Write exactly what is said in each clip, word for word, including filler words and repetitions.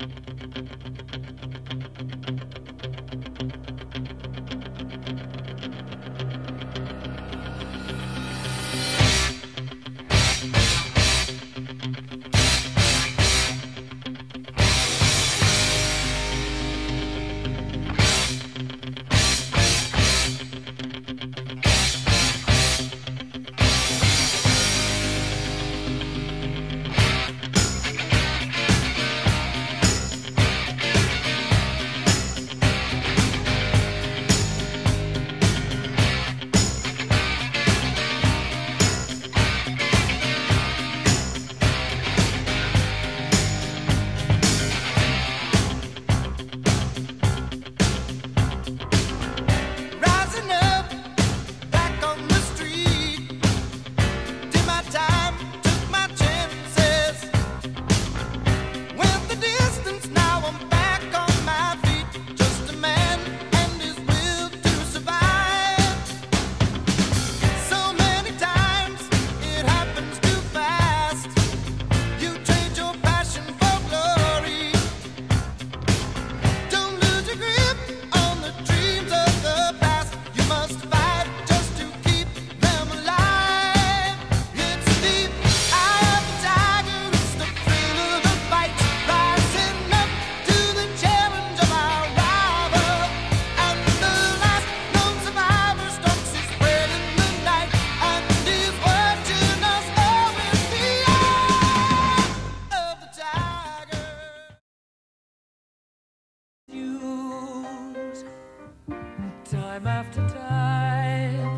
Time after time,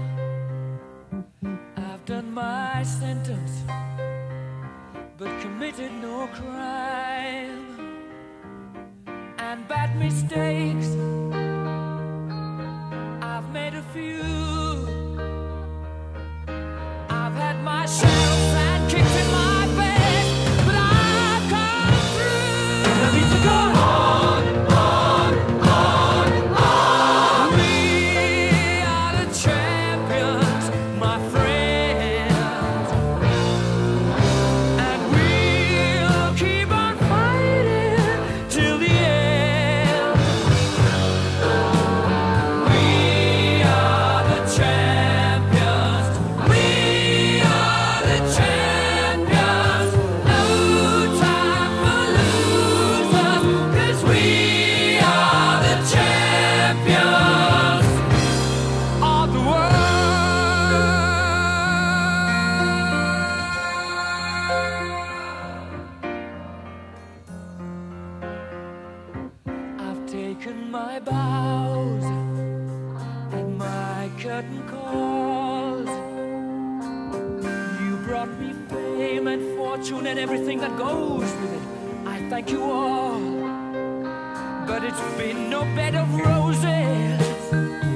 I've done my sentence, but committed no crime. And bad mistakes, I've made a few. I've had my shells and kicks in my face, but I've come through. I need to go on, on, on, on. We are the champions, my friends, and we'll keep on fighting till the end. We are the champions. We are the champions. No time for losers, 'cause we are the champions of the world. I've taken my bows and my curtain calls. You brought me fame and fortune and everything that goes with it. I thank you all, but it's been no bed of roses.